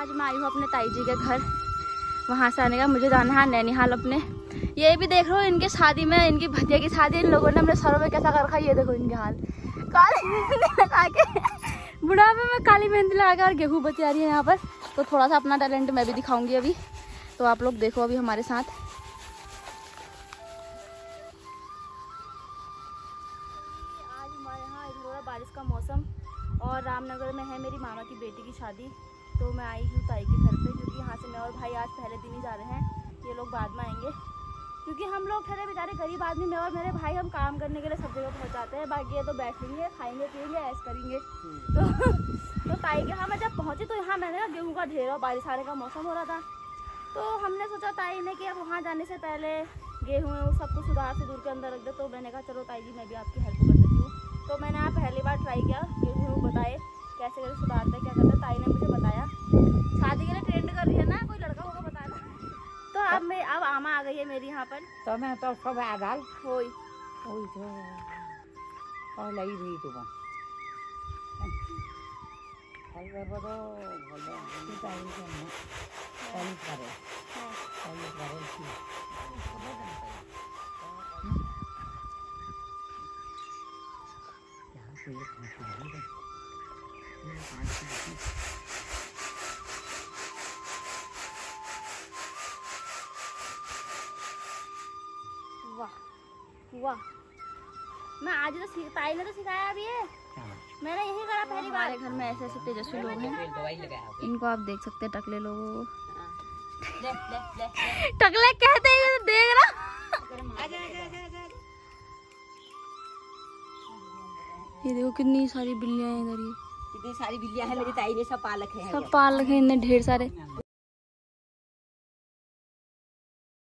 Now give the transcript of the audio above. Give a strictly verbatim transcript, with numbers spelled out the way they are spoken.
आज मैं आई हूँ अपने ताई जी के घर, वहाँ से आने का मुझे जाना है नैनीहाल अपने। ये भी देख लो इनके शादी में, इनकी भतिया की शादी इन लोगों ने अपने सरों में कैसा कर रखा है। ये देखो इनके हाल, काली मेहंदी लगा के, बुढ़ापे में काली मेहंदी लगा के और गेहूँ बची आ रही है यहाँ पर। तो थोड़ा सा अपना टैलेंट मैं भी दिखाऊंगी अभी, तो आप लोग देखो अभी हमारे साथ। आज हमारे यहाँ इधर हो रहा बारिश का मौसम और रामनगर में है मेरी मामा की बेटी की शादी। तो मैं आई हूँ ताई के घर पे, क्योंकि यहाँ से मैं और भाई आज पहले दिन ही जा रहे हैं, ये लोग बाद में आएंगे। क्योंकि हम लोग ठहरे बेचारे गरीब आदमी, मैं और मेरे भाई हम काम करने के लिए सब जगह पहुँच जाते हैं, बाकी ये तो बैठेंगे खाएंगे पिएंगे ऐश करेंगे। तो, तो ताई के यहाँ मैं जब पहुँची तो यहाँ मैंने गेहूँ का ढेर और बारिश आने का मौसम हो रहा था। तो हमने सोचा ताई ने कि अब वहाँ जाने से पहले गेहूँ वो सब कुछ सुधार से दूर के अंदर रख दे। तो मैंने कहा चलो ताई जी मैं भी आपकी हेल्प कर देती हूँ। तो मैंने आप पहली बार ट्राई किया, गेहूँ बताए कैसे कैसे सुधारते हैं क्या करते हैं, ताई ने मुझे बताया। शादी के लिए ट्रेंड कर रही है ना, कोई लड़का होगा बताना। तो अब मैं अब आमा आ गई है मेरी यहाँ पर। तो मैं तो सब आधाल होई होई तो और लई भी तो बा हल कर दो बोले हम ताई को ना ताई करे ताई करे की यहाँ से ये खाती है ये खाती है। वाह वाह, मैं आज तो ताई ने तो सिखाया अभी ये, मैंने यही करा पहली बार। घर में ऐसे ऐसे तेजस्वी लोग हैं, इनको आप देख सकते हैं, टकले लोगों को टकले कहते हैं, देख रहा। ये देखो कितनी सारी बिल्लियां हैं इधर, ये कितनी सारी बिल्लियां हैं मेरी ताई ने सब पाल रखे हैं, सब पाल रखे हैं इनने ढेर सारे।